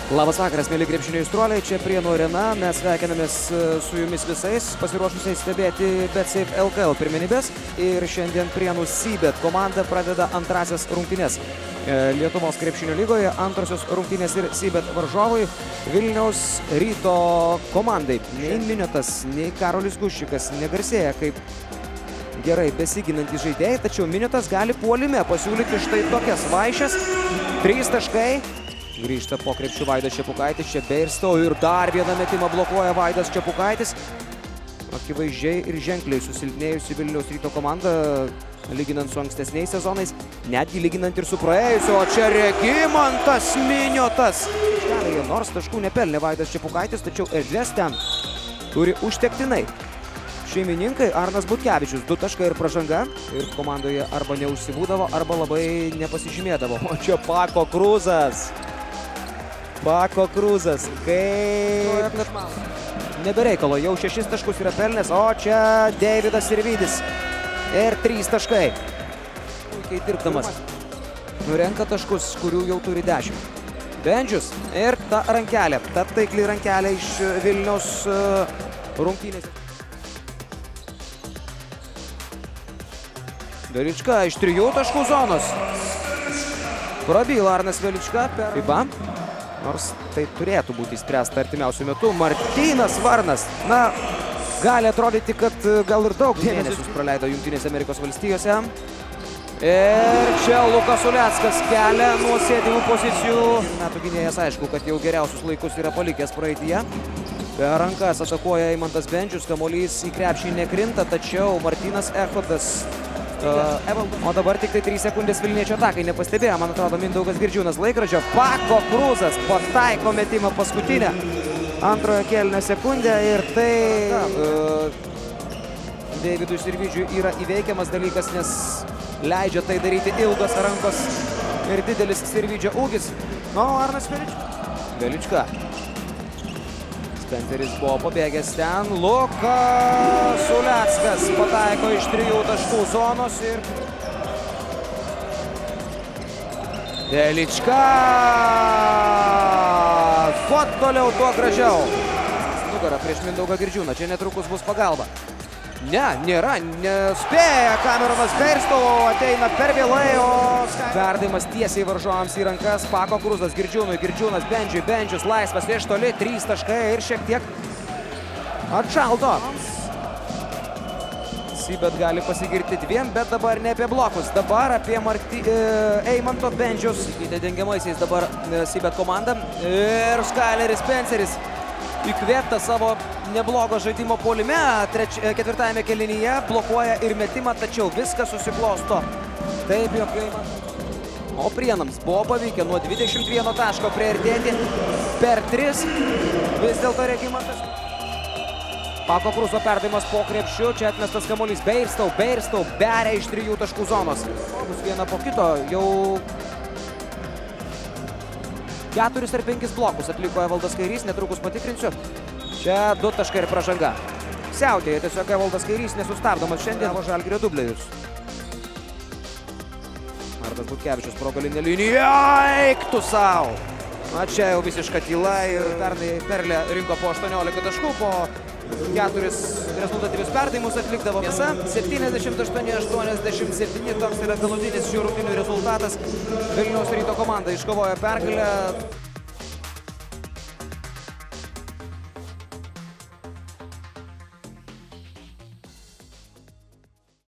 Labas vakaras, mėly krepšinio aistruoliai, čia Prienų arena. Mes sveikinamės su jumis visais, pasiruošusiais stebėti BetSafe LKL pirmenybės. Ir šiandien Prienų Cbet komanda pradeda antrasias rungtynes Lietuvos krepšinio lygoje. Antrosios rungtynės ir Cbet varžovai Vilniaus Ryto komandai. Nei Miniotas, nei Karolis Guščikas negarsėja kaip gerai besiginantys žaidėjai, tačiau Miniotas gali puolime pasiūlyti štai tokias vaišes. 3 taškai. Grįžta po krepšių Vaidas Čepukaitis, čia Beirstau ir dar vieną metimą blokuoja Vaidas Čepukaitis. Akivaizdžiai ir ženkliai susilpnėjusi Vilniaus Ryto komanda, lyginant su ankstesniais sezonais, netgi lyginant ir su praėjusiu, o čia Regimantas Miniotas. Nors taškų nepelnė Vaidas Čepukaitis, tačiau erdvės ten turi užtektinai. Šeimininkai Arnas Butkevičius, 2 taškai ir pražanga. Ir komandoje arba neužsibūdavo, arba labai nepasižymėdavo. O čia Pako Kruzas. Pako Kruzas, kaip nebereikalo, jau 6 taškus yra pelnęs, o čia Deividas Sirvydis. Ir 3 taškai. Puikiai dirbdamas. Nurenka taškus, kurių jau turi 10. Bendžius ir ta rankelė, ta taikli rankelė iš Vilniaus rungtynės. Velička iš 3 taškų zonos. Prabyla Arnas Velička per ribą. Nors tai turėtų būti spręsta artimiausių metų. Martynas Varnas. Na, gali atrodyti, kad gal ir daug mėnesius praleido Jungtinėse Amerikos valstijose. Ir čia Lukas Uleckas kelia nuo sėdimų pozicijų. Metų gynėjas aišku, kad jau geriausius laikus yra palikęs praeityje. Per rankas atakuoja Eimantas Bendžius, kamuolys į krepšį nekrinta, tačiau Martynas Echodas. O dabar tik tai 3 sekundės Vilniečio atakai nepastebėjo, man atrodo, Mindaugas Girdžiūnas laikrodžio. Pako Kruzas pataiko metimą paskutinę antrojo kėlinio sekundę ir tai Deividui Sirvydžiui yra įveikiamas dalykas, nes leidžia tai daryti ilgos rankos ir didelis Sirvydžio ūgis. O Arnas Velička. Spenceris buvo pabėgęs ten. Lukas Uleckas pataiko iš 3 taškų zonos ir Velička. Kuo toliau, tuo gražiau. Nugara prieš Mindaugą Girdžiūną. Čia netrukus bus pagalba. Ne, nėra. Nespėja Kameronas Beirstau. Ateina per vėlai, o perdavimas tiesiai varžovams į rankas. Pako Kruzas Girdžiūnui. Girdžiūnas Bendžiui. Bendžius laisvas iš toli. 3 taškai ir šiek tiek atšaldo. Cbet gali pasigirti 2, bet dabar ne apie blokus. Dabar apie Eimanto Bendžius. Dengiamaisiais dabar Cbet komanda. Ir Skyleris Spenceris įkvėpta savo neblogo žaidimo puolime. Ketvirtajame kėlinyje blokuoja ir metimą, tačiau viskas susiklosto taip, jog o Prienams buvo pavykę nuo 21 taško priartėti per 3. Vis dėlto Regimantas. Pako Kruzo perdavimas po krepšiu, čia atmestas kamuolys. Beirstau beria iš 3 taškų zonos. Bus vieną po kito, jau 4 ar 5 blokus atliko Evaldas Kairys, netrukus patikrinsiu. Čia 2 taškai ir pražanga. Siautėja tiesiog Evaldas Kairys, nesustabdomas šiandien Žalgirio dublerius. Arnas Butkevičius pro galinę liniją. Eik tu sau! Na čia jau visiška tyla ir pernai Perlė rinko po 18 taškų, po 4 rezultatyvius perdavimus atlikdavo. Tiesa, 78-87, toks yra galutinis šių rungtynių rezultatas. Vilniaus Ryto komanda iškovojo pergalę.